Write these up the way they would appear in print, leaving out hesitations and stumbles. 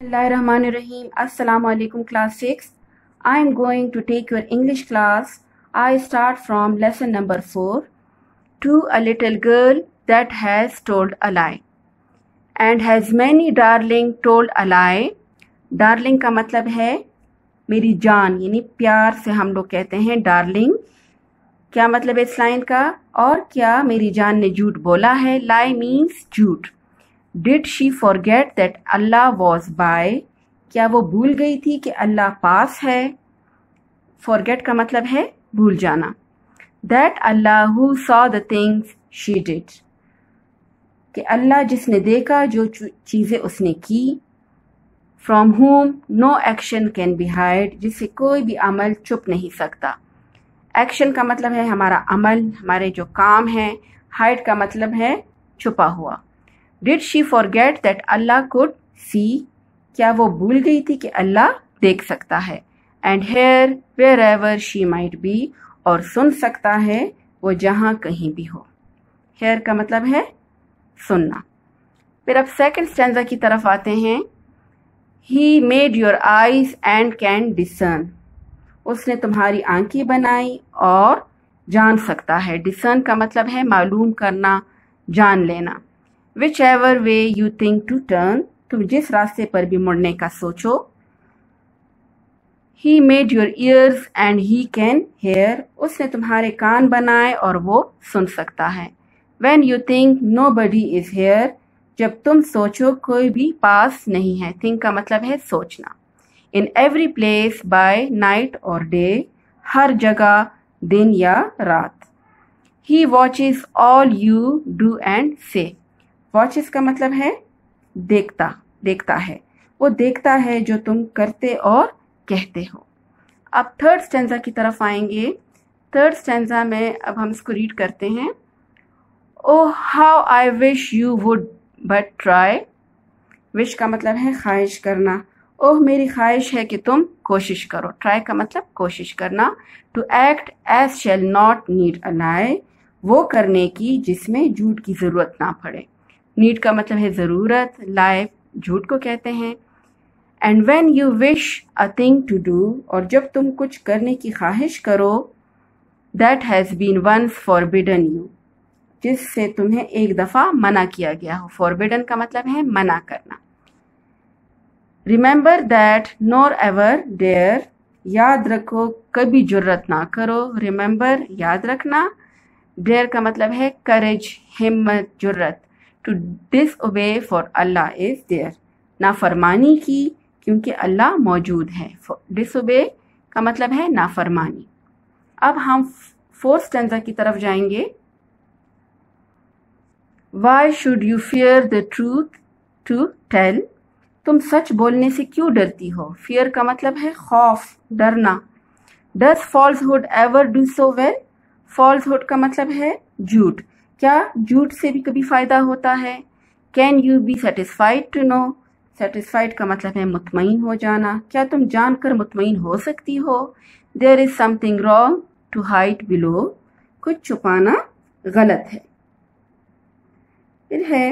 Bismillahirrahmanirrahim. Assalamu alaikum class 6. I am going to take your English class. I start from lesson number 4. To a little girl that has told a lie and has many darling told a lie. Darling का मतलब है मेरी जान, यानी प्यार से हम लोग कहते हैं डार्लिंग. क्या मतलब है इस लाइन का? और क्या मेरी जान ने झूठ बोला है? lie means झूठ. Did she forget that Allah was by? क्या वो भूल गई थी कि अल्लाह पास है? Forget का मतलब है भूल जाना. That Allah who saw the things she did. कि अल्लाह जिसने देखा जो चीज़ें उसने की. From whom no action can be hid. जिससे कोई भी अमल छुप नहीं सकता. Action का मतलब है हमारा अमल, हमारे जो काम हैं. Hide का मतलब है छुपा हुआ. Did she forget that Allah could see? क्या वो भूल गई थी कि अल्लाह देख सकता है. And hear wherever she might be. और सुन सकता है वो जहाँ कहीं भी हो. Hear का मतलब है सुनना. फिर अब सेकंड स्टैंजा की तरफ आते हैं. He made your eyes and can discern. उसने तुम्हारी आंखें बनाई और जान सकता है. Discern का मतलब है मालूम करना, जान लेना. Whichever way you think to turn, तुम जिस रास्ते पर भी मुड़ने का सोचो. He made your ears and he can hear. उसने तुम्हारे कान बनाए और वो सुन सकता है. When you think nobody is here, जब तुम सोचो कोई भी पास नहीं है. Think का मतलब है सोचना. In every place by night or day, हर जगह दिन या रात. He watches all you do and say. Watches का मतलब है देखता है. वो देखता है जो तुम करते और कहते हो. अब थर्ड स्टैंजा की तरफ आएंगे. थर्ड स्टैंजा में अब हम इसको रीड करते हैं. Oh how I wish you would but try. Wish का मतलब है ख्वाहिश करना. ओह मेरी ख्वाहिश है कि तुम कोशिश करो. ट्राई का मतलब कोशिश करना. To act as shall not need a lie. वो करने की जिसमें झूठ की जरूरत ना पड़े. नीड का मतलब है ज़रूरत. लाई झूठ को कहते हैं. And when you wish a thing to do. और जब तुम कुछ करने की ख्वाहिश करो. That has been once forbidden you. जिससे तुम्हें एक दफ़ा मना किया गया हो. फॉरबिडन का मतलब है मना करना. Remember that nor ever dare. याद रखो कभी जुर्रत ना करो. रिमेंबर याद रखना. डेयर का मतलब है करेज, हिम्मत, जुर्रत. To disobey for Allah is there. नाफरमानी की क्योंकि अल्लाह मौजूद है. disobey का मतलब है नाफरमानी. अब हम फोर्थ स्टैंजा की तरफ जाएंगे. Why should you fear the truth to tell? तुम सच बोलने से क्यों डरती हो. Fear का मतलब है खौफ, डरना. Does falsehood ever do so well? Falsehood का मतलब है झूठ. क्या झूठ से भी कभी फायदा होता है. Can you be satisfied to know. Satisfied का मतलब है मुतमईन हो जाना. क्या तुम जानकर मुतमईन हो सकती हो. There is something wrong to hide below. कुछ छुपाना गलत है. फिर है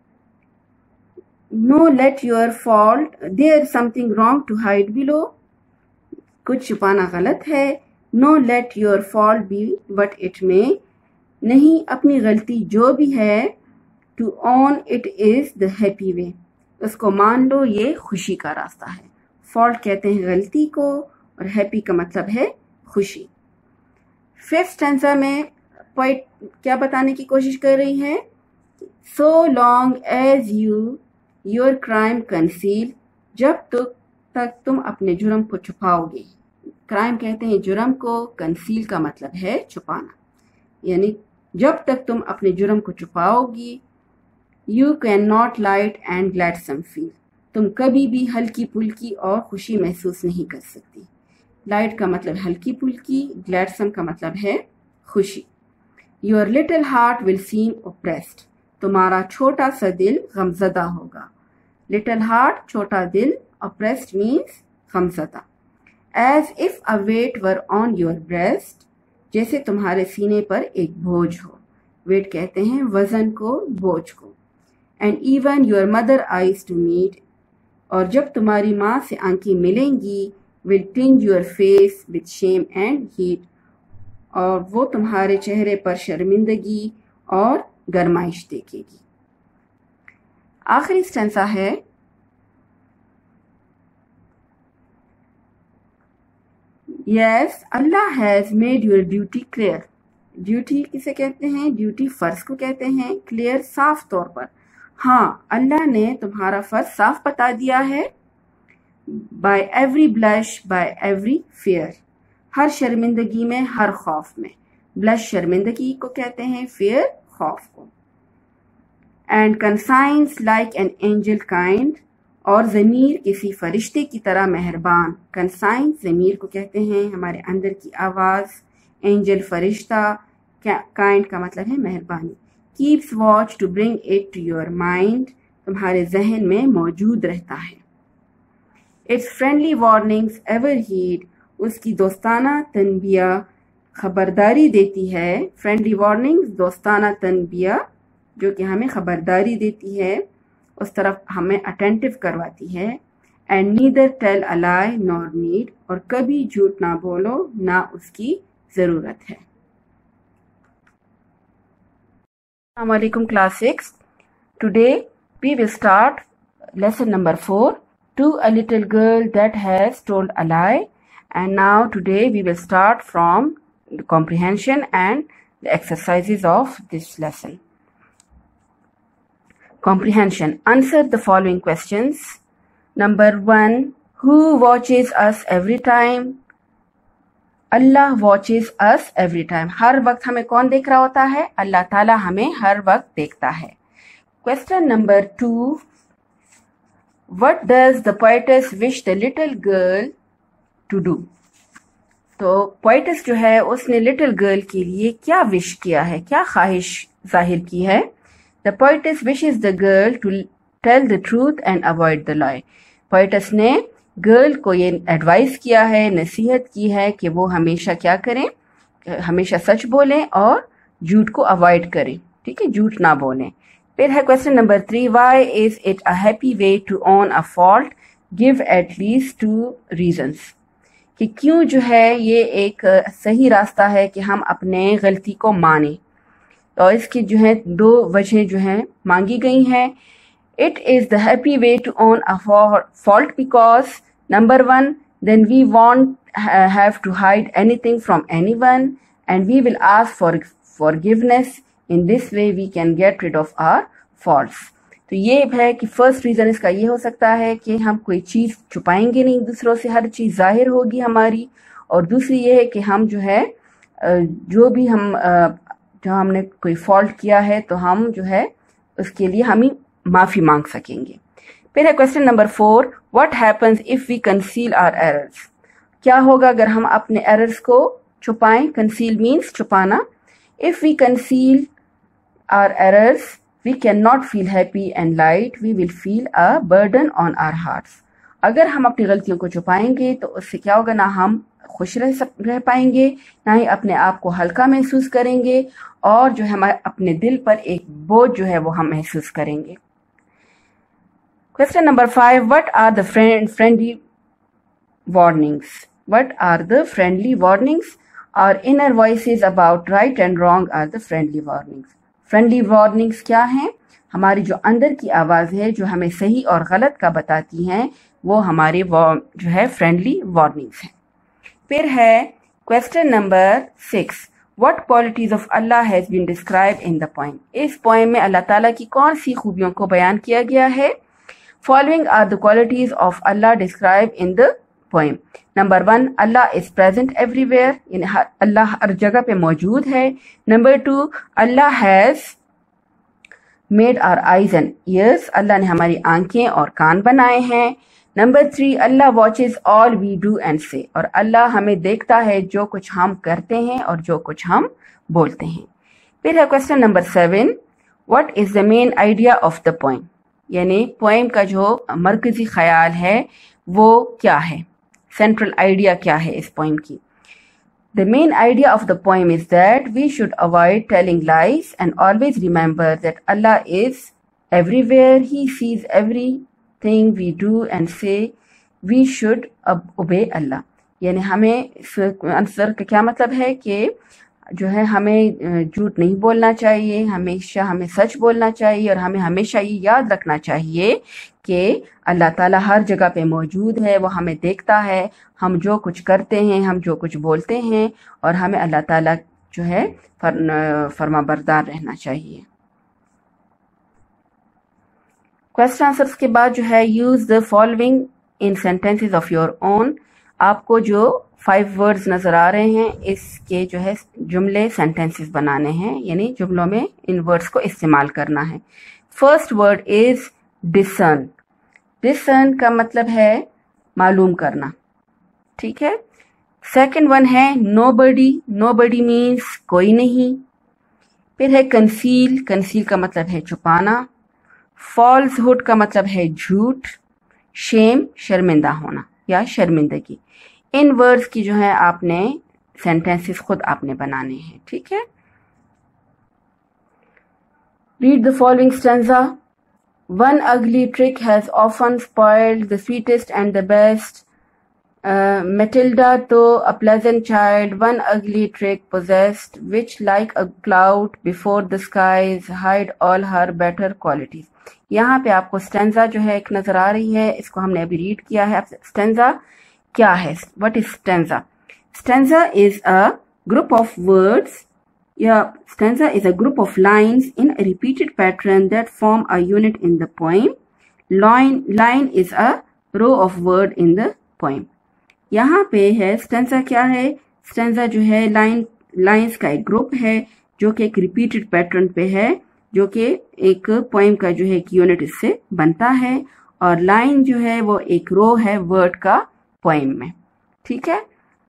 no let your fault. There is something wrong to hide below. कुछ छुपाना गलत है. No let your fault be what it may. नहीं अपनी गलती जो भी है. To own it is the happy way. उसको मान लो ये खुशी का रास्ता है. फॉल्ट कहते हैं गलती को और हैप्पी का मतलब है खुशी. फिफ्थ स्टैंजा में पोइट क्या बताने की कोशिश कर रही है. So long as you your crime conceal. जब तक तुम अपने जुर्म को छुपाओगे. क्राइम कहते हैं जुर्म को. कंसील का मतलब है छुपाना. यानी जब तक तुम अपने जुर्म को छुपाओगी. You can not light and gladsome feel. तुम कभी भी हल्की पुल्की और खुशी महसूस नहीं कर सकती. लाइट का मतलब हल्की पुल्की. ग्लैडसम का मतलब है खुशी. Your little heart will seem oppressed. तुम्हारा छोटा सा दिल गमजदा होगा. लिटिल हार्ट छोटा दिल. ओप्रेस्ड मीन्स गमजदा. As if a weight were on your breast. जैसे तुम्हारे सीने पर एक बोझ हो. वेट कहते हैं वजन को, बोझ को. And even your mother eyes to meet. और जब तुम्हारी माँ से आंखें मिलेंगी, will tinge your face with shame and heat, और वो तुम्हारे चेहरे पर शर्मिंदगी और गरमाइश देखेगी। आखिरी स्टेंसा है, Yes, Allah has made your duty clear. Duty किसे कहते हैं? ड्यूटी फर्ज को कहते हैं। क्लियर साफ तौर पर। हाँ, अल्लाह ने तुम्हारा फर्ज साफ बता दिया है। By every blush, by every fear, हर शर्मिंदगी में, हर खौफ में। ब्लश शर्मिंदगी को कहते हैं, फियर खौफ को। And conscience like an angel kind, और ज़मीर किसी फरिश्ते की तरह मेहरबान। कंसाइंस ज़मीर को कहते हैं, हमारे अंदर की आवाज़। एंजल फरिश्ता, काइंड का मतलब है मेहरबानी। Keeps watch to bring it to your mind, तुम्हारे जहन में मौजूद रहता है। Its friendly warnings ever heed, उसकी दोस्ताना तनबिया खबरदारी देती है। फ्रेंडली वार्निंग्स, दोस्ताना तनबिया, जो कि हमें खबरदारी देती है, उस तरफ हमें अटेंटिव करवाती है। And neither tell a lie nor need, और कभी झूठ ना बोलो, ना उसकी ज़रूरत है। अस्सलाम वालेकुम class 6। Today we will start lesson number 4, To a little girl that has told a lie. And now today we will start from the comprehension and the exercises of this lesson. Comprehension. Answer the following questions. Number 1. Who watches us every time? Allah watches us every time. हर वक्त हमें कौन देख रहा होता है? अल्लाह ताला हमें हर वक्त देखता है। Question number 2. What does the poetess wish the little girl to do? तो poetess जो है उसने little girl के लिए क्या विश किया है, क्या ख्वाहिश जाहिर की है? The poetess wishes the girl to tell the truth and avoid the lie. poetess ने गर्ल को ये एडवाइस किया है, नसीहत की है कि वो हमेशा क्या करें, हमेशा सच बोलें और झूठ को अवॉइड करें। ठीक है, झूठ ना बोलें। फिर है question number 3, why is it a happy way to own a fault? Give at least 2 reasons, कि क्यों जो है ये एक सही रास्ता है कि हम अपने गलती को माने। तो इसकी जो है 2 वजह जो हैं मांगी गई हैं। It is the happy way to own a fault because number 1, then we won't have to hide anything from anyone and we will ask for forgiveness. In this way we can get rid of our faults. तो ये है कि first reason इसका ये हो सकता है कि हम कोई चीज़ छुपाएंगे नहीं दूसरों से, हर चीज़ जाहिर होगी हमारी। और दूसरी ये है कि हम जो है जो हमने कोई फॉल्ट किया है तो हम जो है उसके लिए हम ही माफ़ी मांग सकेंगे। फिर है question number 4, what happens if we conceal our errors? क्या होगा अगर हम अपने एरर्स को छुपाएं? कंसील मीन्स छुपाना। If we conceal our errors we can not feel happy and light, we will feel a burden on our hearts. अगर हम अपनी गलतियों को छुपाएंगे तो उससे क्या होगा, ना हम खुश रह पाएंगे, ना ही अपने आप को हल्का महसूस करेंगे, और जो है हमारे अपने दिल पर एक बोझ जो है वो हम महसूस करेंगे। Question number 5, what are the friendly warnings? What are the friendly warnings? Our inner voices about right and wrong are the friendly warnings. Friendly warnings क्या हैं? हमारी जो अंदर की आवाज़ है जो हमें सही और गलत का बताती हैं, वो हमारी जो है friendly warnings हैं। फिर है question number 6, what qualities of Allah has been described in the poem? इस poem में अल्लाह ताला की कौन सी खूबियों को बयान किया गया है? Following are the qualities of Allah described in the poem. Number 1, Allah is present everywhere. Allah हर जगह पे मौजूद है। Number 2, Allah has made our eyes and ears. अल्लाह ने हमारी आंखें और कान बनाए हैं। Number 3, Allah watches all we do and say. और अल्लाह हमें देखता है जो कुछ हम करते हैं और जो कुछ हम बोलते हैं। फिर है question number 7, what is the main idea of the poem? यानी पोएम का जो मरकजी ख्याल है वो क्या है, सेंट्रल आइडिया क्या है इस पोएम की? The main idea of the poem is that we should avoid telling lies and always remember that Allah is everywhere, he sees thing we do and say, we should obey Allah. यानी हमें इस answer का क्या मतलब है कि जो है हमें झूठ नहीं बोलना चाहिए, हमेशा हमें सच बोलना चाहिए और हमें हमेशा ये याद रखना चाहिए कि अल्लाह ताला हर जगह पे मौजूद है, वो हमें देखता है, हम जो कुछ करते हैं, हम जो कुछ बोलते हैं, और हमें अल्लाह ताला जो है फरमाबरदार रहना चाहिए। क्वेश्चन आंसर्स के बाद जो है use the following in sentences of your own. आपको जो 5 वर्ड्स नजर आ रहे हैं इसके जो है जुमले सेंटेंसेस बनाने हैं, यानी जुमलों में इन वर्ड्स को इस्तेमाल करना है। First word is discern. Discern का मतलब है मालूम करना, ठीक है। सेकंड वन है नोबडी। नोबडी मीन्स कोई नहीं। फिर है कंसील। कंसील का मतलब है छुपाना। फॉल्सहुड का मतलब है झूठ। शेम शर्मिंदा होना या शर्मिंदगी। इन वर्ड्स की जो है आपने सेंटेंसेस खुद आपने बनाने हैं, ठीक है। Read the following stanza. One ugly trick has often spoiled the sweetest and the best. Matilda, though a pleasant child, one ugly trick possessed, which like a cloud before the skies hide all her better qualities. यहाँ पे आपको stanza जो है एक नजर आ रही है, इसको हमने अभी रीड किया है। स्टेंजा क्या है? What is stanza? Stanza is a group of words. Stanza is a group of lines in a repeated pattern that form a unit in the poem. Line is a row of word in the poem. यहाँ पे है stanza क्या है? Stanza जो है lines का एक group है जो कि एक रिपीटेड पैटर्न पे है, जो कि एक पोएम का जो है एक यूनिट इससे बनता है, और लाइन जो है वो एक रो है वर्ड का पोएम में, ठीक है।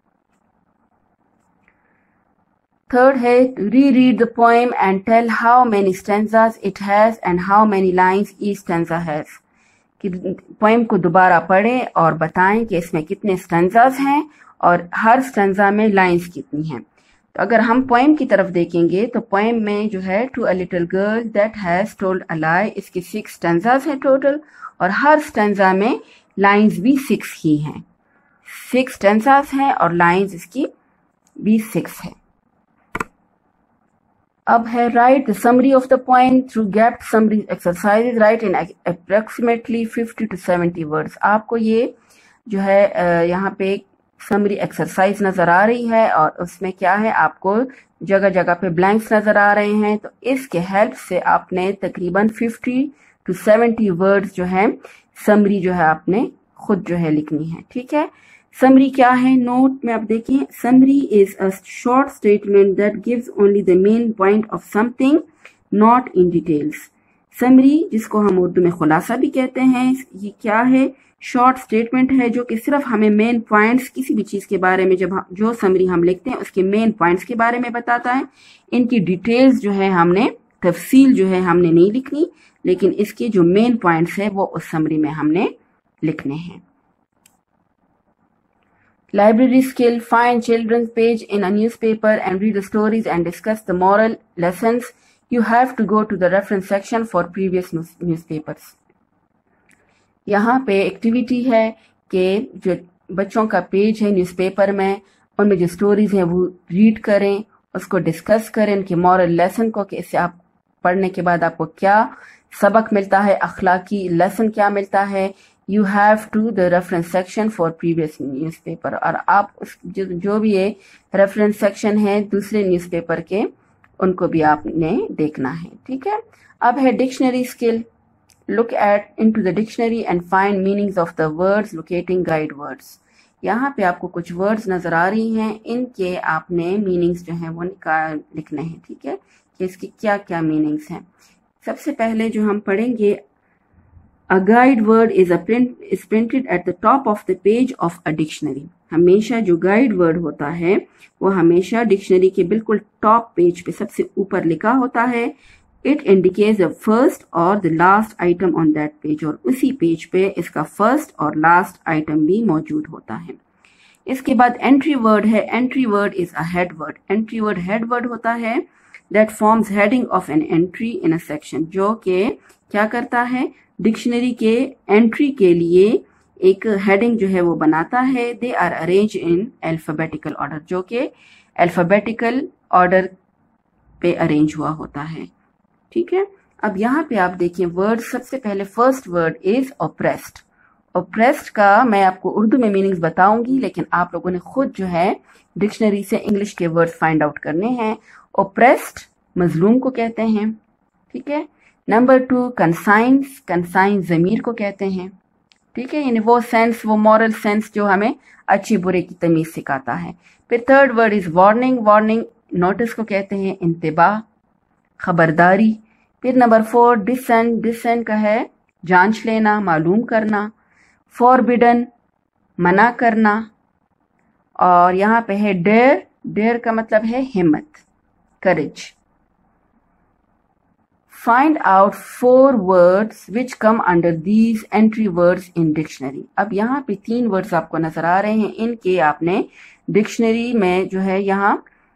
थर्ड है read the poem and tell how many stanzas it has and how many lines each stanza has. कि पोएम को दोबारा पढ़ें और बताएं कि इसमें कितने स्टेंजास हैं और हर स्टेंजा में लाइंस कितनी हैं। तो अगर हम पोएम की तरफ देखेंगे तो पोएम में जो है to a little girl that has told a lie, इसकी 6 स्टेंजास हैं टोटल, और हर स्टेंजा में लाइंस भी 6 ही हैं। 6 स्टेंजास हैं और लाइंस इसकी भी 6 है। अब है write the summary of the poem through gapped summary exercises, write in approximately 50 to 70 words. आपको ये जो है यहाँ पे समरी एक्सरसाइज नजर आ रही है और उसमें क्या है, आपको जगह जगह पे ब्लैंक्स नजर आ रहे हैं। तो इसके हेल्प से आपने तकरीबन 50 to 70 वर्ड्स जो है समरी जो है आपने खुद जो है लिखनी है, ठीक है। समरी क्या है? नोट में आप देखिए, summary is a short statement that gives only the main point of something not in details. Summary, जिसको हम उर्दू में खुलासा भी कहते हैं, ये क्या है? शॉर्ट स्टेटमेंट है जो कि सिर्फ हमें मेन पॉइंट्स किसी भी चीज के बारे में जो समरी हम लिखते हैं उसके मेन पॉइंट्स के बारे में बताता है। इनकी डिटेल्स जो है हमने तफसील जो है हमने नहीं लिखनी, लेकिन इसके जो मेन पॉइंट्स है वो उस समरी में हमने लिखने हैं। Library skill: find children's page in a newspaper and read the stories and discuss the moral lessons. You have to go to the reference section for previous newspapers. यहाँ पे activity है कि जो बच्चों का पेज है न्यूज़पेपर में, उनमें जो स्टोरीज हैं वो रीड करें, उसको डिस्कस करें, उनके मॉरल लेसन को, कि इससे आप पढ़ने के बाद आपको क्या सबक मिलता है, अखलाकी लेसन क्या मिलता है। You have to the reference section for previous newspaper, और आप उस जो भी ये रेफरेंस सेक्शन है दूसरे न्यूज़पेपर के, उनको भी आपने देखना है, ठीक है। अब है dictionary skill. Look at into the dictionary and find meanings of the words, locating guide words. यहाँ पे आपको कुछ वर्ड्स नजर आ रही हैं, इनके आपने मीनिंग्स जो हैं वो लिखने हैं, ठीक है, कि इसकी क्या क्या मीनिंग्स हैं। सबसे पहले जो हम पढ़ेंगे, A guide word is printed at the top of the page of a dictionary. हमेशा जो गाइड वर्ड होता है वो हमेशा डिक्शनरी के बिल्कुल टॉप पेज पे सबसे ऊपर लिखा होता है। It indicates the first or the last item on that page, और उसी पेज पे इसका फर्स्ट और लास्ट आइटम भी मौजूद होता है। इसके बाद एंट्री वर्ड है। Entry word is a head word. Entry word head word होता है that forms heading of an entry in a section, जो कि क्या करता है, डिक्शनरी के एंट्री के लिए एक हेडिंग जो है वो बनाता है। They are arrange in alphabetical order, जो कि अल्फाबेटिकल ऑर्डर पे अरेंज हुआ होता है। ठीक है, अब यहाँ पे आप देखिए वर्ड, सबसे पहले first word is oppressed. Oppressed का मैं आपको उर्दू में मीनिंग्स बताऊंगी, लेकिन आप लोगों ने खुद जो है डिक्शनरी से इंग्लिश के वर्ड्स फाइंड आउट करने हैं। ऑप्रेस्ड मजलूम को कहते हैं। ठीक है, नंबर 2 कंसाइंस, कंसाइंस जमीर को कहते हैं। ठीक है, यानी वो सेंस, वो मॉरल सेंस जो हमें अच्छी बुरे की तमीज सिखाता है। फिर third word is warning, warning notice को कहते हैं, इंतबाह, खबरदारी। फिर नंबर 4 डिसन, डिसन का है जांच लेना, मालूम करना। फॉरबिडन मना करना। और यहाँ पे है डेयर, डेयर का मतलब है हिम्मत, courage. Find out 4 words which come under these entry words in dictionary. अब यहाँ पे 3 वर्ड्स आपको नजर आ रहे हैं, इनके आपने डिक्शनरी में जो है यहाँ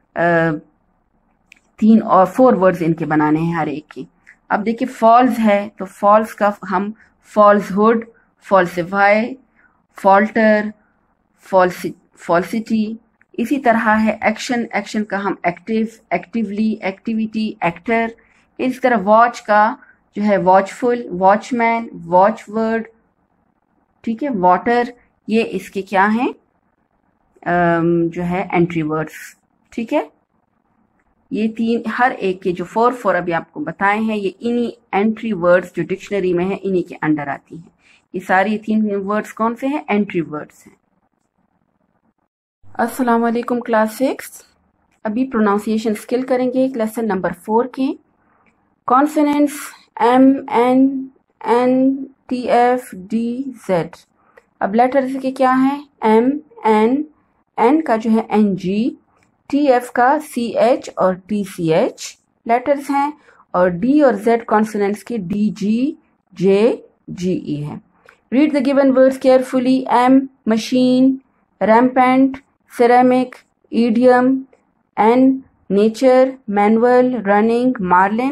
3 और 4 वर्ड्स इनके बनाने हैं हर एक की। अब देखिए फॉल्स है, तो फॉल्स का हम फॉल्सहुड, फॉल्सिफाई, फॉल्टर, फॉल्सिटी। इसी तरह है एक्शन, एक्शन का हम एक्टिव, एक्टिवली, एक्टिविटी, एक्टर। इस तरह वॉच का जो है वॉचफुल, वॉचमैन, वॉचवर्ड। ठीक है, वाटर, ये इसके क्या हैं जो है एंट्री वर्ड्स। ठीक है, ये 3 हर एक के जो 4 अभी आपको बताए हैं, ये इन्हीं एंट्री वर्ड्स जो डिक्शनरी में है इन्हीं के अंडर आती हैं। ये सारी 3 वर्ड्स कौन से हैं, एंट्री वर्ड्स हैं। अस्सलाम वालेकुम क्लास 6, अभी प्रोनाउंसिएशन स्किल करेंगे लेसन नंबर 4 के। Consonants M, N, N, T, F, D, Z. अब लेटर्स के क्या है, एम, एन, एन का जो है एन जी, टी एफ का सी एच और टी सी एच लेटर्स हैं, और डी और जेड कॉन्सोनेंट्स के D G, J, G E है। Read the given words carefully. M machine, rampant, ceramic, idiom, N nature, manual, running, marlin,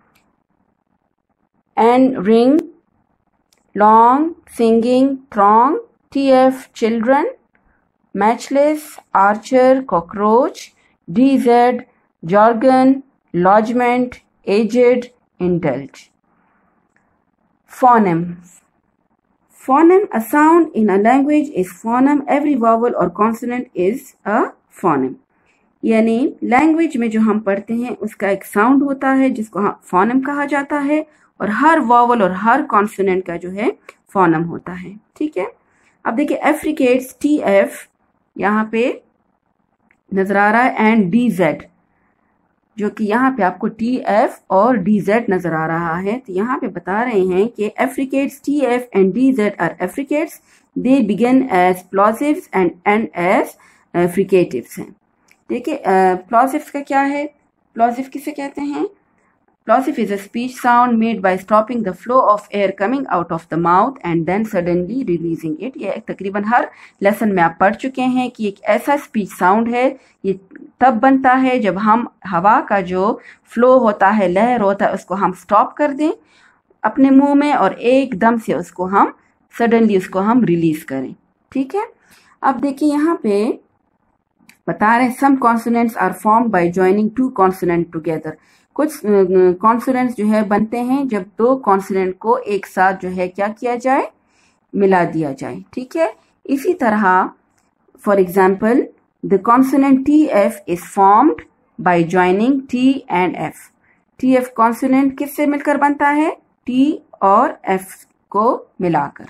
N ring, long, singing, throng, TF children, matchless, archer, cockroach, DZ jargon, lodgement, aged, indulge. Phoneme. Phoneme, a sound in a language is phoneme. Every vowel or consonant is a phoneme. यानी language में जो हम पढ़ते हैं उसका एक sound होता है जिसको phoneme कहा जाता है, और हर वॉवल और हर कॉन्सोनेंट का जो है phoneme होता है। ठीक है, अब देखिए एफ्रिकेट्स, टी एफ यहाँ पे नजर आ रहा है, एंड डी जेड, जो कि यहाँ पे आपको टी एफ और डी जेड नजर आ रहा है। तो यहाँ पे बता रहे हैं कि affricates, T F and D Z are affricates, they begin as plosives and end as fricatives हैं। देखिए प्लॉसिव्स का क्या है, प्लॉसिव किसे कहते हैं, plosive is a speech sound made by stopping the flow of air coming out of the mouth and then suddenly releasing it. ये तकरीबन हर लेसन में आप पढ़ चुके हैं कि एक ऐसा स्पीच साउंड है, ये तब बनता है जब हम हवा का जो फ्लो होता है, लहर होता है, उसको हम स्टॉप कर दें अपने मुंह में और एकदम से उसको हम सडनली उसको हम रिलीज करें। ठीक है, अब देखिए यहाँ पे बता रहे हैं some consonants are formed by joining 2 consonant together. कुछ कॉन्सोनेंट्स जो है बनते हैं जब 2 कॉन्सोनेंट को एक साथ जो है क्या किया जाए, मिला दिया जाए। ठीक है, इसी तरह for example the consonant T F is formed by joining T and F. T F consonant किससे मिलकर बनता है, टी और एफ को मिलाकर।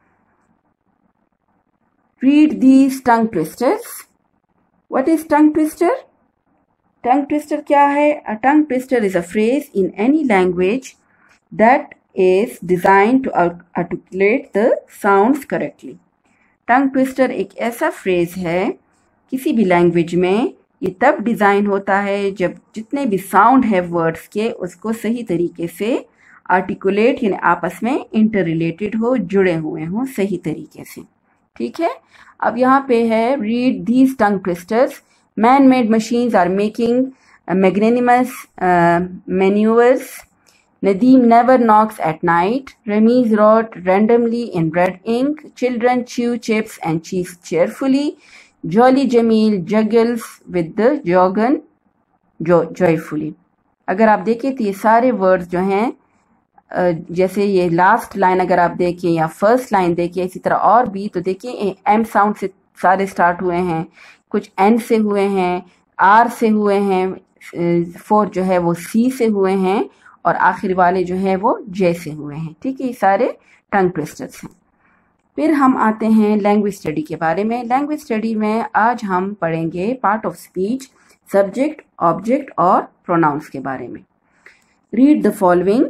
Read these tongue twisters. What is tongue twister? Tongue twister क्या है? A tongue twister is a phrase in any language that is designed to articulate the sounds correctly. Tongue twister एक ऐसा phrase है किसी भी language में, ये तब डिजाइन होता है जब जितने भी साउंड है वर्ड्स के उसको सही तरीके से आर्टिकुलेट यानी आपस में इंटर रिलेटेड हो, जुड़े हुए हों सही तरीके से। ठीक है, अब यहाँ पे है read these tongue twisters. Man made machines are making magnanimous maneuvers. Nadeem never knocks at night. Ramiz wrote randomly in red ink. Children chew chips and cheese cheerfully. Jolly Jamil juggles with the jargon joyfully. अगर आप देखें तो ये सारे words जो हैं, जैसे ये लास्ट लाइन अगर आप देखें या फर्स्ट लाइन देखें, इसी तरह और भी, तो देखिए एम साउंड से सारे स्टार्ट हुए हैं, कुछ एन से हुए हैं, आर से हुए हैं, फोर जो है वो सी से हुए हैं और आखिर वाले जो है वो जे से हुए हैं। ठीक है, ये सारे टंग ट्विस्टर्स हैं। फिर हम आते हैं लैंग्वेज स्टडी के बारे में। लैंग्वेज स्टडी में आज हम पढ़ेंगे part of speech, subject, object और प्रोनाउंस के बारे में। Read the following.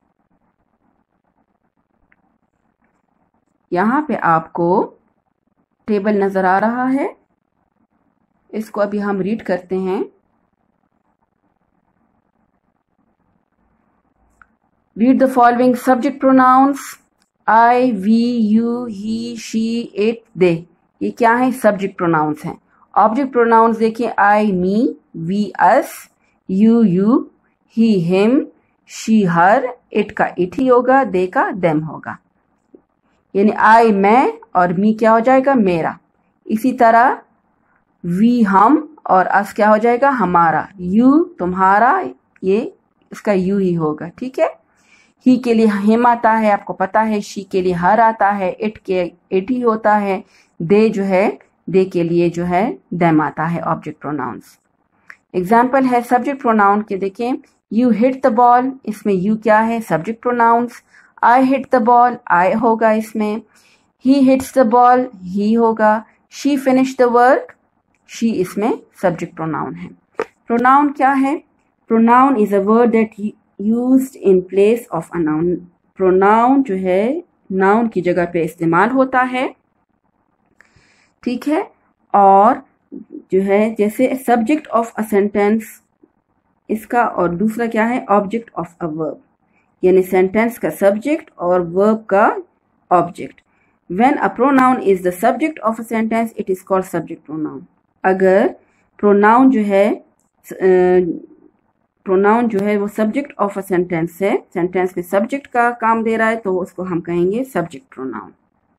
यहाँ पे आपको टेबल नजर आ रहा है, इसको अभी हम रीड करते हैं। Read the following subject pronouns: I, we, you, he, she, it, they। ये क्या है? सब्जेक्ट प्रोनाउंस हैं। ऑब्जेक्ट प्रोनाउंस देखिए, I, me, we, us, you, you, he, him, she, her, it का it ही होगा, they का them होगा। यानी I मैं और me क्या हो जाएगा? मेरा। इसी तरह we हम और us क्या हो जाएगा? हमारा। you तुम्हारा, ये इसका you ही होगा। ठीक है, ही के लिए हिम आता है, आपको पता है। शी के लिए हर आता है। इट के इट ही होता है। दे जो है, दे के लिए जो है देम आता है। Object pronouns. एग्जाम्पल है सब्जेक्ट प्रोनाउन के, देखें। यू हिट द बॉल, इसमें यू क्या है? Subject pronouns. I hit the ball, I होगा इसमें। He hits the ball, he होगा। She finish the work, she इसमें सब्जेक्ट प्रोनाउन है। प्रोनाउन क्या है? Pronoun is a word that used in place of a noun। Pronoun जो है noun की जगह पे इस्तेमाल होता है। ठीक है, और जो है जैसे सब्जेक्ट ऑफ अ सेंटेंस इसका, और दूसरा क्या है? ऑब्जेक्ट ऑफ अ वर्ब, यानी सेंटेंस का सब्जेक्ट और वर्ब का object. When a pronoun is the subject of a sentence it is called subject pronoun. अगर प्रोनाउन जो है प्रोनाउन जो है वो सब्जेक्ट ऑफ अ सेंटेंस है, सेंटेंस में सब्जेक्ट का काम दे रहा है, तो उसको हम कहेंगे सब्जेक्ट प्रोनाउन।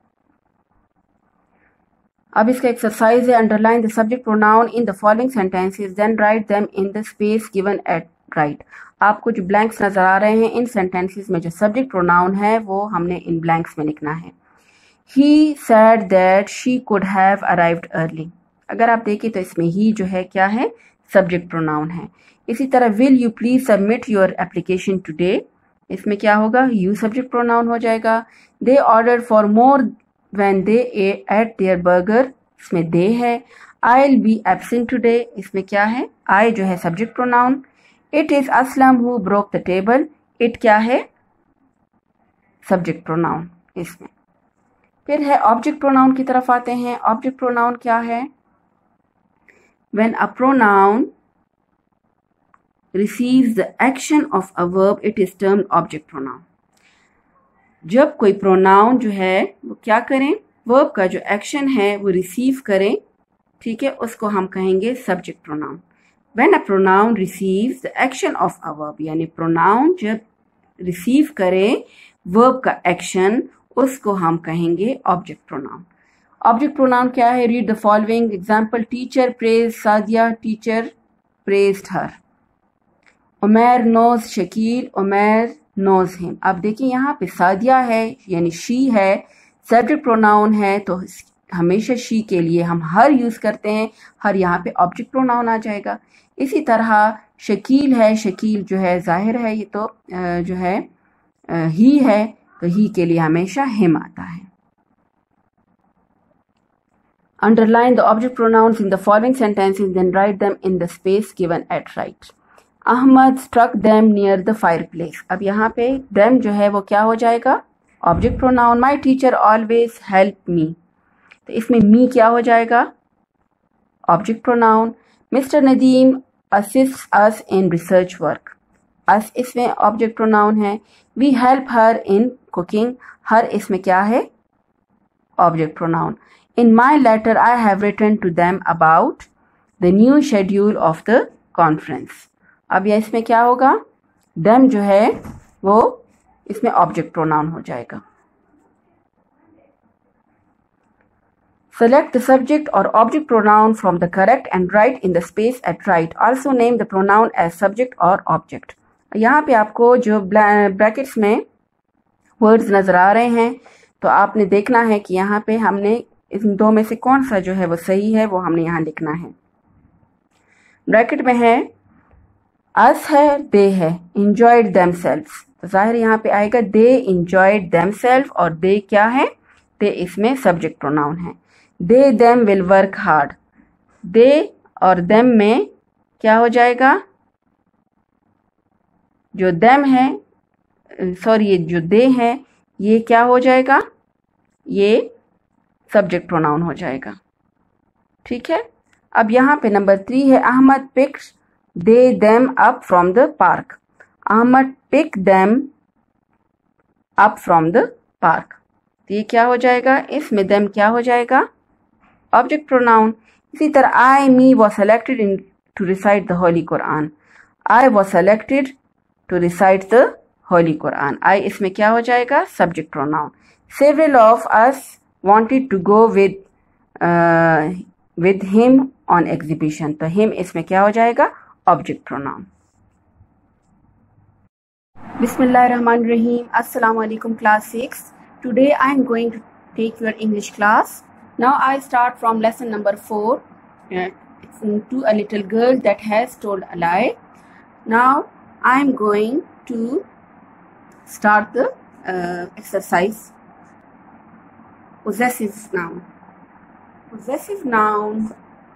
अब इसका एक्सरसाइज है, underline the subject pronoun in the following sentences then write them in the space given at right. आपको जो ब्लैंक्स नजर आ रहे हैं, इन सेंटेंसेस में जो सब्जेक्ट प्रोनाउन है वो हमने इन ब्लैंक्स में लिखना है। He said that she could have arrived early. अगर आप देखें तो इसमें ही जो है क्या है? सब्जेक्ट प्रोनाउन है। इसी तरह will you please submit your application today, इसमें क्या होगा? यू सब्जेक्ट प्रोनाउन हो जाएगा। They order for more when they eat their burger, इसमें दे है। I will be absent today, इसमें क्या है? आई जो है subject pronoun. It is Aslam who broke the table, it क्या है? सब्जेक्ट प्रोनाउन इसमें। फिर है ऑब्जेक्ट प्रोनाउन की तरफ आते हैं। ऑब्जेक्ट प्रोनाउन क्या है? When a pronoun receives the action of a verb it is termed object pronoun। जब कोई प्रोनाउन जो है वो क्या करें? वर्ब का जो एक्शन है वो रिसीव करें, ठीक है, उसको हम कहेंगे subject pronoun. When a pronoun receives the action of a verb, यानी प्रोनाउन जब रिसीव करे वर्ब का एक्शन, उसको हम कहेंगे ऑब्जेक्ट प्रोनाउन। ऑब्जेक्ट प्रोनाउन क्या है? Read the following example. Teacher praise Sadia, teacher praised her. Umair knows Shakeel, Umair knows him. अब देखिए यहाँ पे सादिया है यानी शी है, सब्जेक्ट प्रोनाउन है, तो हमेशा शी के लिए हम हर यूज करते हैं। हर यहाँ पे ऑब्जेक्ट प्रोनाउन आ जाएगा। इसी तरह शकील है, शकील जो है जाहिर है ये तो जो है ही है, तो ही के लिए हमेशा हिम आता है। Underline the object pronouns in the following sentences, then write them in the space given at right। Ahmad struck them near the fireplace। अब यहाँ पे them जो है वो क्या हो जाएगा? Object pronoun. My teacher always help me, तो इसमें me क्या हो जाएगा? Object pronoun. Mr. Nadeem assists us in research work। us इसमें ऑब्जेक्ट प्रोनाउन है। We help her in cooking। her इसमें क्या है? Object pronoun. In my letter I have written to them about the new schedule of the conference। अब यह इसमें क्या होगा, देम जो है वो इसमें ऑब्जेक्ट प्रोनाउन हो जाएगा। Select the subject or object pronoun from the correct and write in the space at right. Also name the pronoun as subject or object. यहाँ पे आपको जो ब्रैकेट्स में वर्ड्स नजर आ रहे हैं, तो आपने देखना है कि यहाँ पे हमने इन दो में से कौन सा जो है वो सही है, वो हमने यहाँ लिखना है। ब्रैकेट में है अस है, दे है, enjoyed themselves, तो जाहिर यहाँ पे आएगा they enjoyed themselves, और they क्या है, they इसमें सब्जेक्ट प्रोनाउन है। they them will work hard, they और them में क्या हो जाएगा, जो them है, सॉरी ये जो they है, ये क्या हो जाएगा, ये सब्जेक्ट प्रोनाउन हो जाएगा। ठीक है। अब यहाँ पे नंबर 3 है Ahmad picked they them up from the park. Ahmad pick them up from the park, तो ये क्या हो जाएगा, इसमें them क्या हो जाएगा, ऑब्जेक्ट प्रोनाउन। इसी तरह I me was selected in to recite the Holy Quran. I was selected to recite the Holy Quran. I इसमें क्या हो जाएगा, subject pronoun. Several of us wanted to go with him on exhibition, तो him इसमें क्या हो जाएगा, object pronoun. Bismillahirrahmanirrahim. Assalamu alaikum class 6. Today I am going to take your English class. Now I start from lesson number 4. It's to a little girl that has told a lie. Now I am going to start the exercise. Possessive noun. Possessive noun.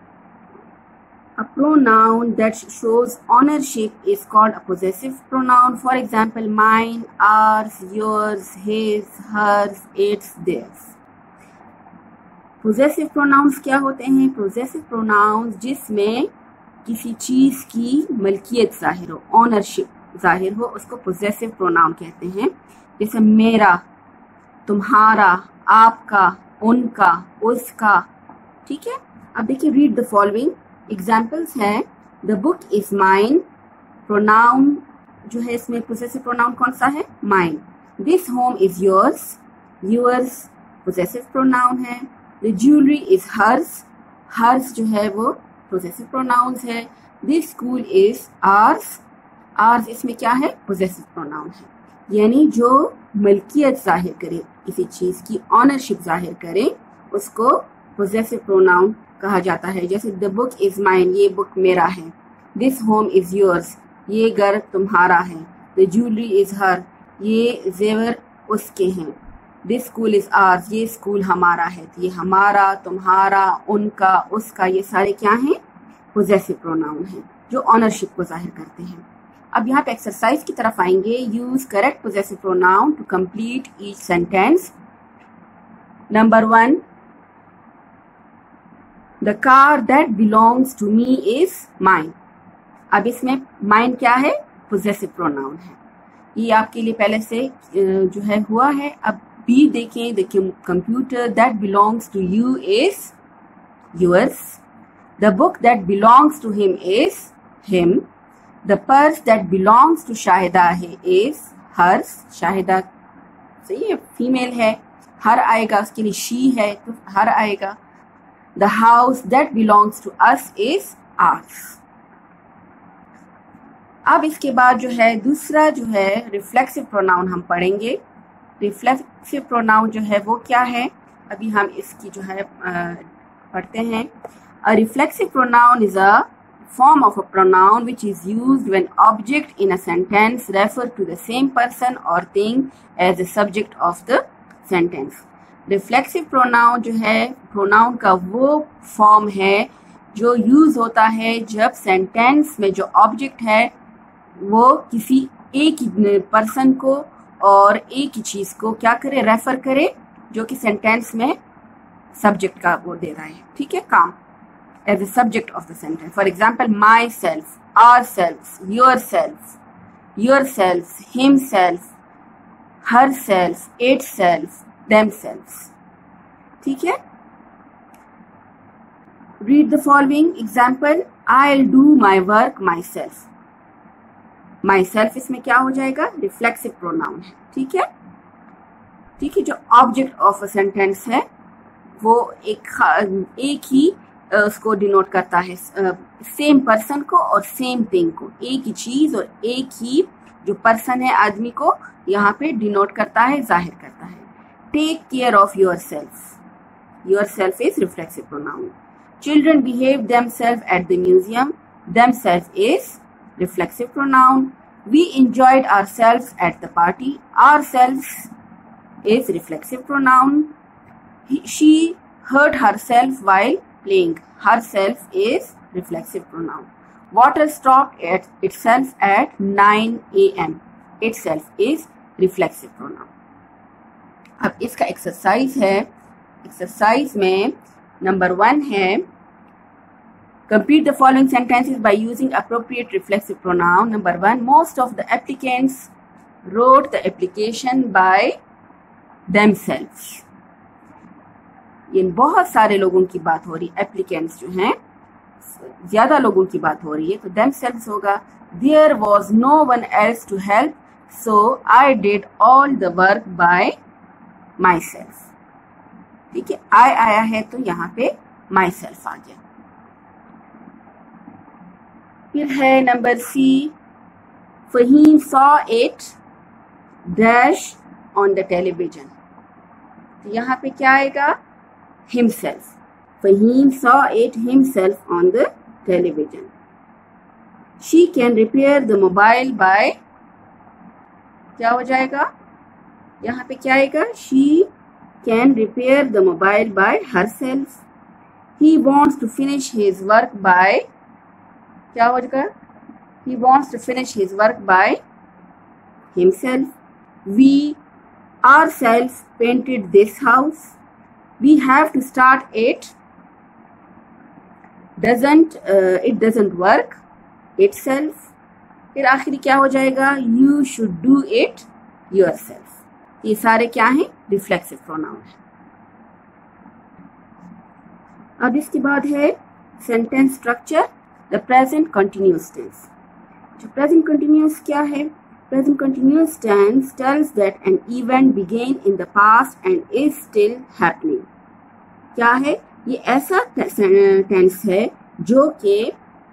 A pronoun that shows ownership is called a possessive pronoun. For example, mine, ours, yours, his, hers, its, theirs. Possessive pronouns क्या होते हैं, possessive pronounce जिसमें किसी चीज की मलकियत जाहिर हो, ownership जाहिर हो, उसको पोजेसिव प्रोनाउन कहते हैं। जैसे मेरा, तुम्हारा, आपका, उनका, उसका। ठीक है। अब देखिए, रीड द फॉलोइंग एग्जाम्पल्स हैं। The book is mine, pronoun जो है इसमें पोजेसिव प्रोनाउन कौन सा है, mine. This home is yours, yours possessive pronoun है। The jewellery is hers, hers जो है वो पोजेसिव प्रोनाउंस है। This school is ours, ours इसमें क्या है, पोजेसिव प्रोनाउन है। यानी जो मलकियत जाहिर करे, किसी चीज की ऑनरशिप जाहिर करे, उसको पोजेसिव प्रोनाउन कहा जाता है। जैसे द बुक इज माइन, ये बुक मेरा है। दिस होम इज योर्स, ये घर तुम्हारा है। द ज्वेलरी इज हर, ये जेवर उसके हैं। दिस स्कूल इज आर्स, ये स्कूल हमारा है। तो ये हमारा, तुम्हारा, उनका, उसका, ये सारे क्या हैं, पोजेसिव प्रोनाउन हैं जो ऑनरशिप को जाहिर करते हैं। अब यहाँ पे एक्सरसाइज की तरफ आएंगे। Use correct possessive pronoun to complete each sentence. Number 1, the car that belongs to me is mine. अब इसमें माइन क्या है, पोजेसिव प्रोनाउन है। ये आपके लिए पहले से जो है हुआ है। अब बी देखें, the computer that belongs to you is yours. The book that belongs to him is him. The purse that belongs to Shahida है इज हर्स, शाहिदा सही है, फीमेल है। हर आएगा, उसके लिए शी है तो हर आएगा। The house that belongs to us is ours. अब इसके बाद जो है दूसरा जो है रिफ्लेक्सिव प्रोनाउन हम पढ़ेंगे। रिफ्लेक्सिव प्रोनाउन जो है वो क्या है, अभी हम इसकी जो है पढ़ते हैं। A reflexive pronoun is a form of a pronoun which is used when object in a sentence refer to the same person or thing as the subject of the sentence. Reflexive pronoun जो है pronoun का वो form है जो use होता है जब sentence में जो object है वो किसी एक ही person को और एक ही चीज को क्या करे, रेफर करे, जो कि सेंटेंस में सब्जेक्ट का वो दे रहा है। ठीक है, काम as a subject of the sentence. For example, myself, ourselves, yourself, yourself, himself, herself, itself, themselves. ठीक है? Read the following example. I'll do my work myself. Myself इसमें क्या हो जाएगा, रिफ्लेक्सिव प्रोनाउन है। ठीक है, ठीक है। जो ऑब्जेक्ट ऑफ अ सेंटेंस है वो एक ही उसको डिनोट करता है, सेम पर्सन को और सेम थिंग को, एक ही चीज और एक ही जो पर्सन है आदमी को यहाँ पे डिनोट करता है, जाहिर करता है। Take care of yourself is reflexive pronoun. Children behave themselves at the museum, themselves is reflexive pronoun. We enjoyed ourselves at the party, ourselves is reflexive pronoun. She hurt herself while playing, herself is reflexive pronoun. Water stopped at itself at 9 a.m. itself is reflexive pronoun. अब इसका exercise है, exercise में number 1 है, complete the following sentences by using appropriate reflexive pronoun. Number 1, most of the applicants wrote the application by themselves. ये बहुत सारे लोगों की बात हो रही, applicants जो हैं ज्यादा लोगों की बात हो रही है, तो themselves होगा। There was no one else to help, so I did all the work by myself. ठीक है, I आया है तो यहाँ पे myself आ गया। फिर है number C, Faheem saw it dash on the television, तो यहाँ पे क्या आएगा, himself. Faheem saw it himself on the television. She can repair the mobile by, क्या हो जाएगा, यहाँ पे क्या आएगा, she can repair the mobile by herself. He wants to finish his work by, क्या हो जाएगा, he wants to finish his work by himself. We ourselves painted this house. We have to start it. It doesn't work itself. फिर आखिरी क्या हो जाएगा, you should do it yourself. ये सारे क्या हैं, रिफ्लेक्सिव प्रोनाउन है। अब इसके बाद है sentence structure, the present continuous tense. जो प्रेजेंट कंटिन्यूअस क्या है, present continuous tense tells that an event began in the past and is still happening. क्या है, ये ऐसा टेंस है जो कि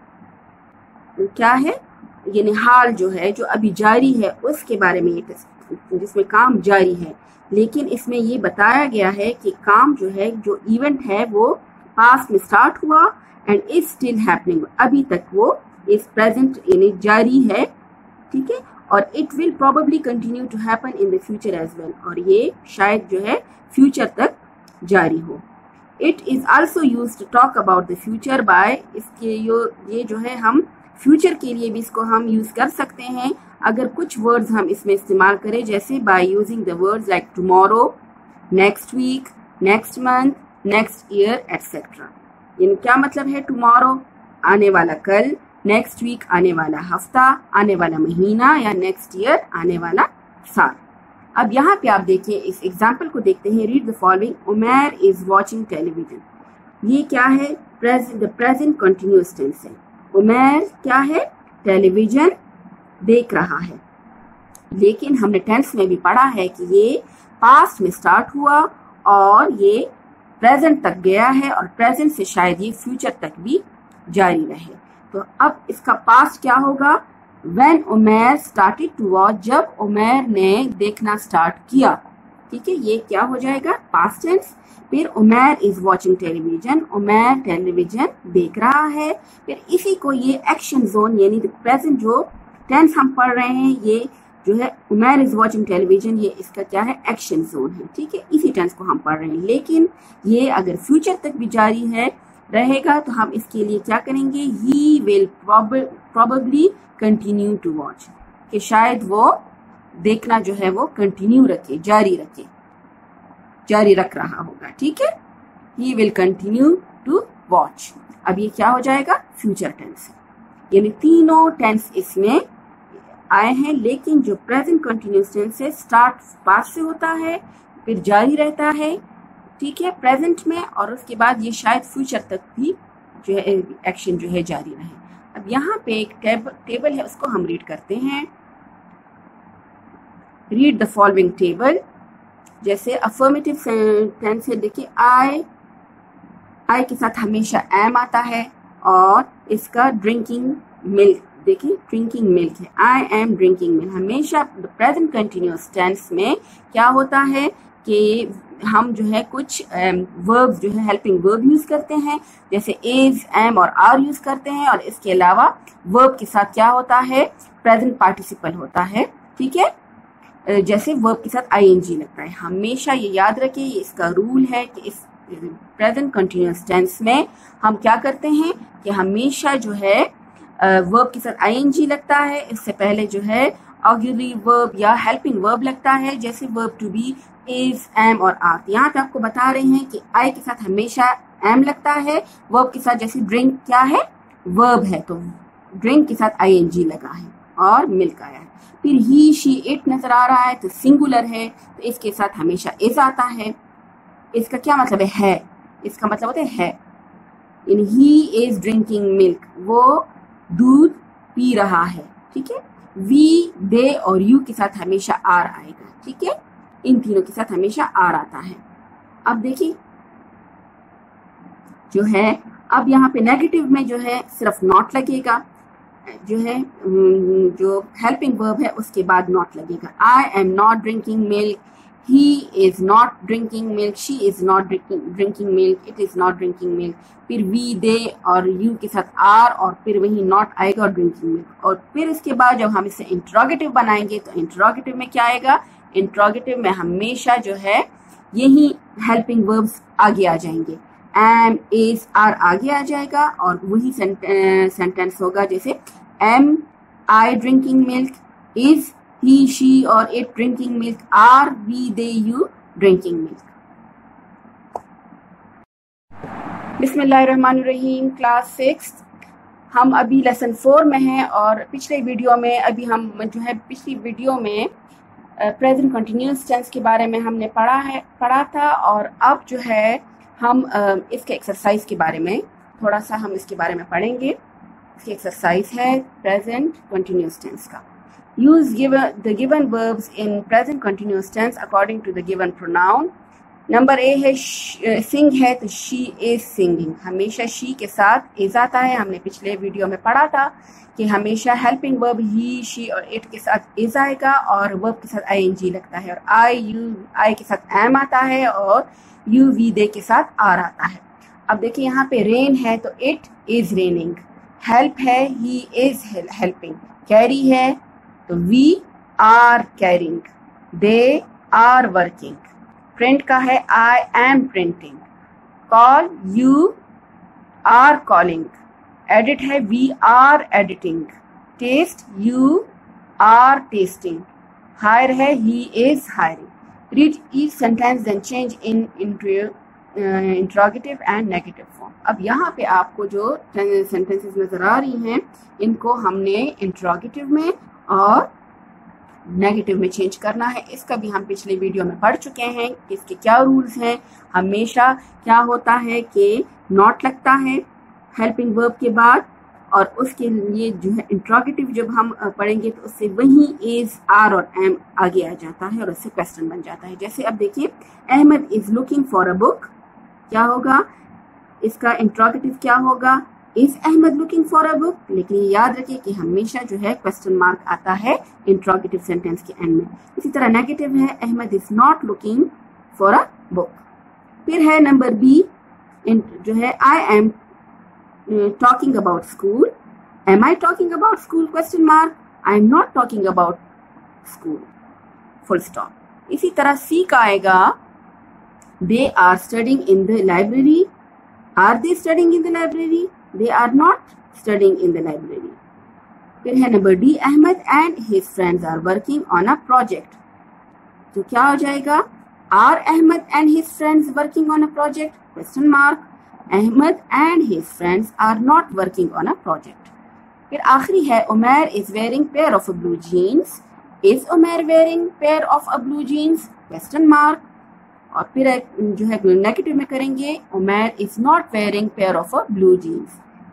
क्या है, यानी हाल जो है, जो अभी जारी है उसके बारे में, जिसमें काम जारी है, लेकिन इसमें ये बताया गया है कि काम जो है, जो इवेंट है वो पास्ट में स्टार्ट हुआ एंड इज स्टिल हैपनिंग, अभी तक वो इस प्रेजेंट यानी जारी है। ठीक है, और it will probably continue to happen in the future as well, और ये शायद जो है फ्यूचर तक जारी हो। It is also used to talk about the future by, इसके ये जो है हम फ्यूचर के लिए भी इसको हम यूज कर सकते हैं अगर कुछ वर्ड्स हम इसमें इस्तेमाल करें, जैसे by using the words like tomorrow, next week, next month, next year etcetera. यानी क्या मतलब है, टुमारो आने वाला कल, नेक्स्ट वीक आने वाला हफ्ता, आने वाला महीना, या नेक्स्ट ईयर आने वाला साल। अब यहाँ पे आप देखिए, इस एग्जाम्पल को देखते हैं। Read the following, Umair is watching television. ये क्या है, द प्रेजेंट कंटिन्यूअस टेंस है। उमैर क्या है, टेलीविजन देख रहा है, लेकिन हमने टेंस में भी पढ़ा है कि ये पास्ट में स्टार्ट हुआ और ये प्रेजेंट तक गया है, और प्रेजेंट से शायद ये फ्यूचर तक भी जारी रहे। तो अब इसका पास्ट क्या होगा, when Umair started to watch, जब उमैर ने देखना स्टार्ट किया। ठीक है, ये क्या हो जाएगा, पास्ट टेंस। फिर Umair is watching television, Umair television देख रहा है। फिर इसी को ये एक्शन जोन यानी प्रेजेंट जो टेंस हम पढ़ रहे हैं, ये जो है उमैर इज वॉचिंग टेलीविजन, ये इसका क्या है, एक्शन जोन है। ठीक है, इसी टेंस को हम पढ़ रहे हैं, लेकिन ये अगर फ्यूचर तक भी जारी है रहेगा तो हम इसके लिए क्या करेंगे, he will probably continue to watch, कि शायद वो देखना जो है वो कंटिन्यू रखे, जारी रख रहा होगा। ठीक है, he will continue to watch. अब ये क्या हो जाएगा, फ्यूचर टेंस, यानी तीनों टेंस इसमें आए हैं, लेकिन जो प्रेजेंट कंटिन्यूअस टेंस है स्टार्ट पास्ट से होता है, फिर जारी रहता है। ठीक है, प्रेजेंट में, और उसके बाद ये शायद फ्यूचर तक भी जो है एक्शन जो है जारी रहे। अब अब यहाँ पे एक टेबल है, उसको हम रीड करते हैं। Read the following table. जैसे अफर्मेटिव टेंस है, देखिए आई के साथ हमेशा एम आता है और इसका ड्रिंकिंग मिल्क, देखिए ड्रिंकिंग मिल्क है, आई एम ड्रिंकिंग मिल्क। हमेशा प्रेजेंट कंटिन्यूअस टेंस में क्या होता है कि हम जो है कुछ वर्ब्स जो है हेल्पिंग वर्ब यूज करते हैं, जैसे इज, एम और आर यूज करते हैं, और इसके अलावा वर्ब के साथ क्या होता है, प्रेजेंट पार्टिसिपल होता है। ठीक है, जैसे वर्ब के साथ आईएनजी लगता है। हमेशा ये याद रखिए, ये इसका रूल है कि इस प्रेजेंट कंटिन्यूअस टेंस में हम क्या करते हैं कि हमेशा जो है वर्ब के साथ आईएनजी लगता है, इससे पहले जो है ऑक्सिलरी वर्ब या हेल्पिंग वर्ब लगता है, जैसे verb to be, is, am और आर। यहाँ पे आपको बता रहे हैं कि आई के साथ हमेशा एम लगता है, वर्ब के साथ जैसे ड्रिंक क्या है, वर्ब है, तो ड्रिंक के साथ आईएनजी लगा है और मिल्क आया है। फिर ही, शी, इट नजर आ रहा है तो सिंगुलर है, तो इसके साथ हमेशा इज आता है। इसका क्या मतलब है? इसका मतलब होता है। इन ही इज ड्रिंकिंग मिल्क, वो दूध पी रहा है। ठीक है, वी, दे और यू के साथ हमेशा आर आएगा। ठीक है, इन तीनों के साथ हमेशा आर आता है। अब देखिए जो है, अब यहाँ पे नेगेटिव में जो है सिर्फ नॉट लगेगा, जो है जो हेल्पिंग वर्ब है उसके बाद नॉट लगेगा। I am not drinking milk, he is not drinking milk, she is not drinking milk, it is not drinking milk. फिर वी, दे और यू के साथ आर और फिर वही नॉट आएगा और ड्रिंकिंग मिल्क। और फिर इसके बाद जब हम इसे इंट्रोगेटिव बनाएंगे तो इंट्रोगेटिव में क्या आएगा, इंट्रोगेटिव में हमेशा जो है यही हेल्पिंग वर्ब्स आगे आ जाएंगे, एम, इज, आर आगे आ जाएगा और वही सेंटेंस होगा, जैसे am I drinking milk, is he, she और it drinking milk, are we, they, you drinking milk. बिस्मिल्लाहिर्रहमानिर्रहीम, क्लास 6। हम अभी लेसन 4 में हैं और पिछले वीडियो में अभी हम जो है पिछली वीडियो में प्रेजेंट कंटिन्यूअस टेंस के बारे में हमने पढ़ा था, और अब जो है हम इसके एक्सरसाइज के बारे में थोड़ा सा हम इसके बारे में पढ़ेंगे। इसकी एक्सरसाइज है प्रेजेंट कंटिन्यूअस टेंस का। Use the given verbs in present continuous tense according to the given pronoun. Number A है सिंग है तो शी इज सिंगिंग, हमेशा शी के साथ इज आता है। हमने पिछले वीडियो में पढ़ा था कि हमेशा हेल्पिंग वर्ब ही, शी और इट के साथ इज आएगा और वर्ब के साथ आईएनजी लगता है, और आई के साथ एम आता है और यू, वी, दे के साथ आर आता है। अब देखिए यहाँ पे रेन है तो इट इज रेनिंग, हेल्प है ही इज हेल्पिंग, कैरी है तो we are carrying, they are working, print का है I am printing, call you are calling, edit है we are editing, test you are testing, hire है he is hiring. Read each sentence then change in interrogative and negative form. अब यहाँ पे आपको जो sentences नजर आ रही हैं इनको हमने इंट्रोगेटिव में और नेगेटिव में चेंज करना है। इसका भी हम पिछले वीडियो में पढ़ चुके हैं कि इसके क्या रूल्स हैं। हमेशा क्या होता है कि नॉट लगता है हेल्पिंग वर्ब के बाद, और उसके लिए जो है इंट्रोगेटिव जब हम पढ़ेंगे तो उससे वही इज, आर और एम आगे आ जाता है और उससे क्वेश्चन बन जाता है। जैसे अब देखिए, Ahmed is looking for a book, क्या होगा, इसका इंट्रोगेटिव क्या होगा, is Ahmed looking for a book. लेकिन याद रखिए कि हमेशा जो है क्वेश्चन मार्क आता है इंट्रोगेटिव सेंटेंस के एंड में। इसी तरह नेगेटिव है, Ahmed is not looking for a book. फिर है नंबर बी, जो है I am talking about school, am I talking about school question mark, I am not talking about school, full stop. इसी तरह C का आएगा, they are studying in the library, are they studying in the library, they are not studying in the library. फिर है नंबर D, Ahmed and his friends are working on a project, तो क्या हो जाएगा, are Ahmed and his friends working on a project question mark, Ahmed and his friends are not working on a project. फिर आखिरी है, Umar is wearing pair of blue jeans, is Umar wearing pair of a blue jeans question mark। और फिर जो है negative में करेंगे, Umar is not wearing pair of a blue jeans,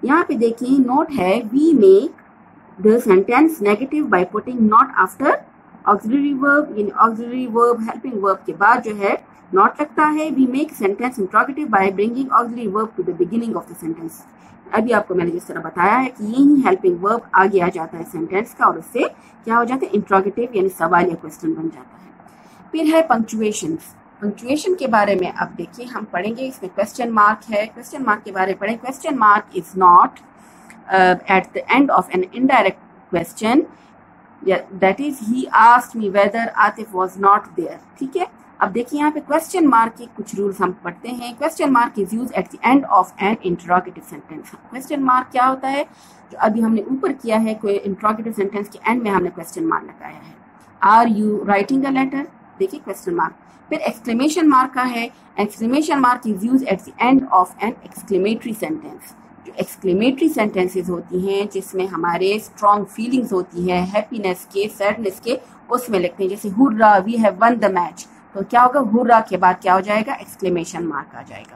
यहाँ पे देखिए नोट है, we make the sentence negative by putting not after auxiliary verb, यानी ऑक्सिलरी वर्ब हेल्पिंग वर्ब के बाद जो है नॉट लगता है। We make sentence interrogative by bringing auxiliary verb to the beginning of the sentence. अभी आपको मैंने जिस तरह बताया है कि यही हेल्पिंग वर्ब आगे आ जाता है सेंटेंस का और उससे क्या हो जाता है, इंट्रोगेटिव यानी सवाल या क्वेश्चन बन जाता है। फिर है पंक्चुएशन। पंक्चुएशन के बारे में अब देखिए हम पढ़ेंगे, इसमें क्वेश्चन मार्क है, क्वेश्चन मार्क के बारे में पढ़ें। Question mark is not at the end of an indirect question, that is he asked me whether Atif was not there. ठीक है, अब देखिए यहाँ पे क्वेश्चन मार्क के कुछ रूल्स हम पढ़ते हैं। Question mark is use at the end of an interrogative sentence. Question mark क्या होता है, जो अभी हमने ऊपर किया है, कोई इंटरोगेटिव सेंटेंस के एंड में हमने क्वेश्चन मार्क लगाया है। Are you writing a letter, देखिए क्वेश्चन मार्क। फिर एक्सक्लेमेशन मार्क का है, exclamation mark is use at the end of an exclamatory sentence. जो एक्सक्लेमेटरी सेंटेंसेस होती हैं जिसमें हमारे स्ट्रॉन्ग फीलिंग्स होती है, हैप्पीनेस के, सैडनेस के, उसमें लिखते हैं। जैसे hurrah we have won the match, तो क्या होगा, हुर्रा के बाद क्या हो जाएगा, एक्सक्लेमेशन मार्क आ जाएगा।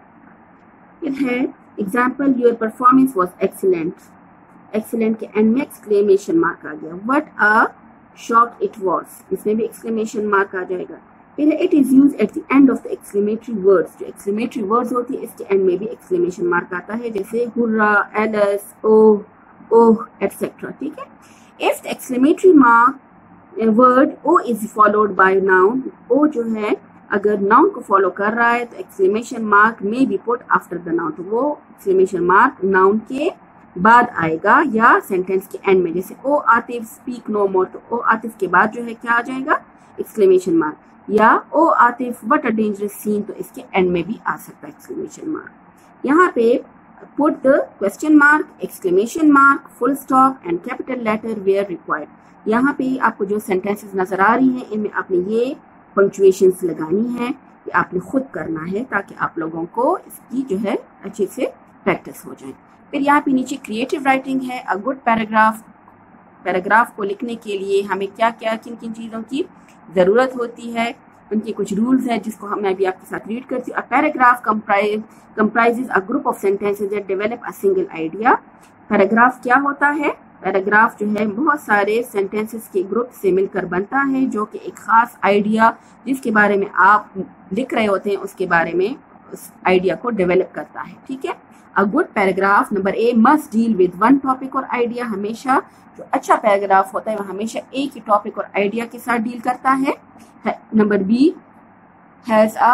फिर है example, your performance was excellent, excellent के एंड में एक्सक्लेमेशन मार्क आ गया। What a shock it was, इसमें भी एक्सक्लेमेशन मार्क आ जाएगा। फिर it is use at the end of the exclamatory words, जो एक्सक्लेमेटरी वर्ड्स होती है इसके एंड में भी एक्सक्लेमेशन मार्क आता है, जैसे हुर्रा, एलस, ओह, ओह एटसेट्रा। ठीक है, if the exclamatory mark word O is followed by noun, O जो है अगर नाउन को फॉलो कर रहा है तो एक्सक्लेमेशन मार्क में be put after the noun, तो वो एक्सक्लेमेशन मार्क नाउन के बाद आएगा या सेंटेंस के एंड में। जैसे O Atif speak no more, तो ओ आतिफ के बाद जो है क्या आ जाएगा, एक्सक्लेमेशन मार्क। या O Atif what a dangerous scene, तो इसके एंड में भी आ सकता है एक्सक्लेमेशन मार्क। यहाँ पे put the question mark, exclamation mark, full stop and capital letter where required. यहाँ पे आपको जो सेंटेंसेस नजर आ रही हैं इनमें आपने ये पंक्चुएशंस लगानी है, ये आपने खुद करना है ताकि आप लोगों को इसकी जो है अच्छे से प्रैक्टिस हो जाए। फिर यहाँ पे नीचे क्रिएटिव राइटिंग है, अ गुड पैराग्राफ। पैराग्राफ को लिखने के लिए हमें क्या क्या किन किन चीज़ों की ज़रूरत होती है, उनके कुछ रूल्स हैं जिसको मैं अभी आपके साथ रीड करती हूँ। A paragraph comprises a group of sentences that develop a single idea। Paragraph क्या होता है, पैराग्राफ जो है बहुत सारे सेंटेंसेस के ग्रुप से मिलकर बनता है जो कि एक खास आइडिया जिसके बारे में आप लिख रहे होते हैं उसके बारे में उस आइडिया को डेवलप करता है। ठीक है, a good paragraph number A must deal with one topic और आइडिया। हमेशा जो अच्छा पैराग्राफ होता है वो हमेशा एक ही टॉपिक और आइडिया के साथ डील करता है। Number B has a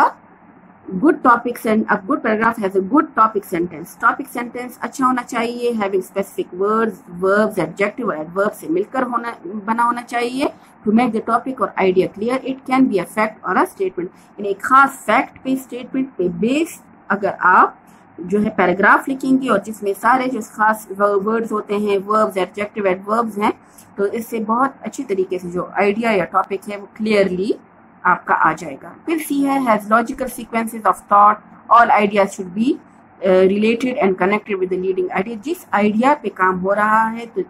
good topic, a good paragraph has a good topic sentence. Topic sentence अच्छा होना चाहिए, having specific words, verbs, adjective और एडवर्ब से मिलकर बना होना चाहिए। टू मेक द टॉपिक और idea clear, it can be a fact और अ स्टेटमेंट, यानी एक खास फैक्ट पे, स्टेटमेंट पे बेस्ड अगर आप जो है पैराग्राफ लिखेंगे और जिसमें सारे जो खास वर्ड्स होते हैं, वर्ब्स, एडजेक्टिव, एडवर्ब्स हैं, तो इससे बहुत अच्छी तरीके से जो आइडिया या टॉपिक है वो क्लियरली आपका आ जाएगा। फिर सी है has logical sequences of thought, all ideas should be related and connected with the leading idea. जिस आइडिया पे काम हो रहा है तो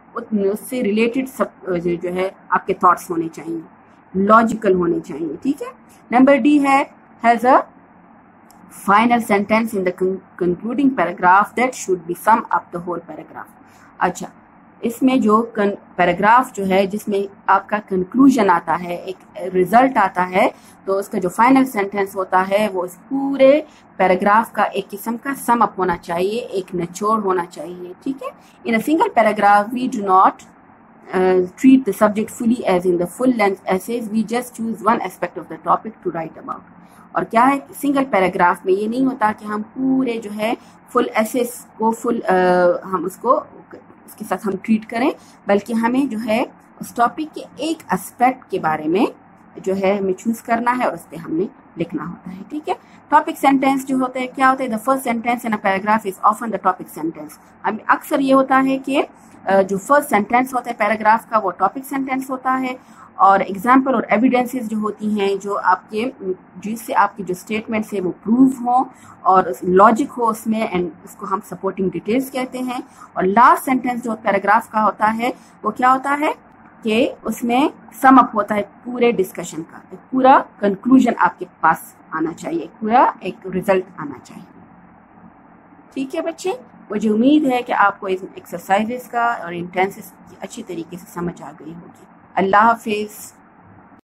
उससे रिलेटेड सब जो है आपके थॉट्स होने चाहिए, लॉजिकल होने चाहिए। ठीक है, नंबर डी है has a final sentence in the concluding paragraph that should be sum up the whole paragraph. अच्छा, इसमें जो पैराग्राफ जो है जिसमें आपका कंक्लूजन आता है, एक रिजल्ट आता है, तो उसका जो फाइनल सेंटेंस होता है वो इस पूरे पैराग्राफ का एक किस्म का सम अप होना चाहिए, एक निचोड़ होना चाहिए। ठीक है, in a single paragraph we do not treat the subject fully as in the full length essays, we just choose one aspect of the topic to write about। और क्या है, सिंगल पैराग्राफ में ये नहीं होता कि हम पूरे जो है फुल एसेस को हम उसको उसके साथ हम ट्रीट करें, बल्कि हमें जो है उस टॉपिक के एक एस्पेक्ट के बारे में जो है हमें चूज करना है और उस पर हमने लिखना होता है। ठीक है, टॉपिक सेंटेंस जो होते हैं क्या होते हैं, the first sentence in a paragraph is often the topic sentence. हमें अक्सर ये होता है कि जो फर्स्ट सेंटेंस होता है पैराग्राफ का वो टॉपिक सेंटेंस होता है, और एग्जाम्पल और एविडेंसेस जो होती हैं जो आपके जिससे आपकी जो स्टेटमेंट्स है वो प्रूव हो और लॉजिक हो उसमें, एंड उसको हम सपोर्टिंग डिटेल्स कहते हैं। और लास्ट सेंटेंस जो पैराग्राफ का होता है वो क्या होता है कि उसमें सम अप होता है पूरे डिस्कशन का, एक पूरा कंक्लूजन आपके पास आना चाहिए, पूरा एक रिजल्ट आना चाहिए। ठीक है बच्चे, मुझे उम्मीद है कि आपको इस एक्सरसाइजेस का और इन टेंसेस की अच्छी तरीके से समझ आ गई होगी। अल्लाह हाफिज़।